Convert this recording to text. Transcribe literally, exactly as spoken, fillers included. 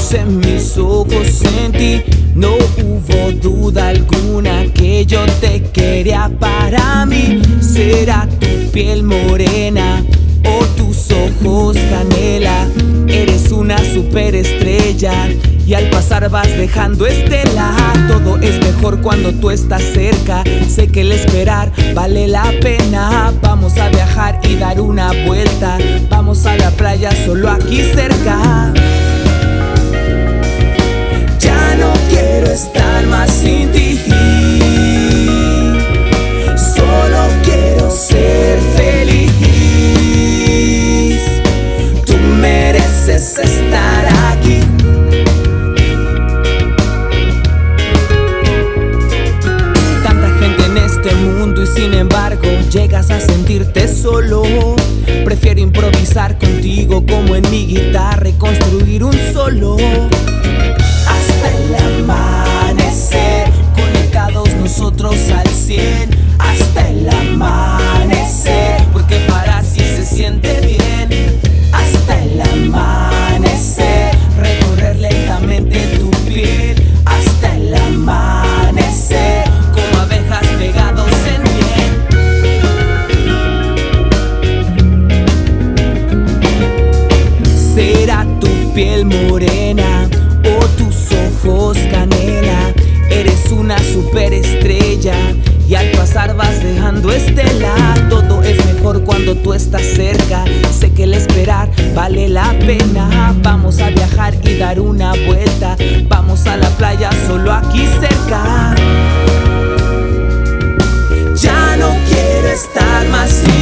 puse mis ojos en ti, no hubo duda alguna que yo te quería para mí. Será tu piel morena o tus ojos canela. Eres una superestrella y al pasar vas dejando estela. Todo es mejor cuando tú estás cerca. Sé que el esperar vale la pena. Vamos a viajar y dar una vuelta. Vamos a la playa solo aquí cerca. Ya no quiero estar más sin ti. Solo quiero ser feliz. Tú mereces estar aquí. Tanta gente en este mundo y sin embargo llegas a sentirte solo. Prefiero improvisar contigo como en mi guitarra y construir un solo. Hasta el amanecer, conectados nosotros al cien. Hasta el amanecer, porque para sí se siente bien. Hasta el amanecer, recorrer lentamente tu piel. Hasta el amanecer, como abejas pegados en miel. Será tu piel morena o tus ojos canela. Eres una superestrella y al pasar vas dejando estela. Todo es mejor cuando tú estás cerca. Sé que el esperar vale la pena. Vamos a viajar y dar una vuelta. Vamos a la playa solo aquí cerca. Ya no quiero estar más sin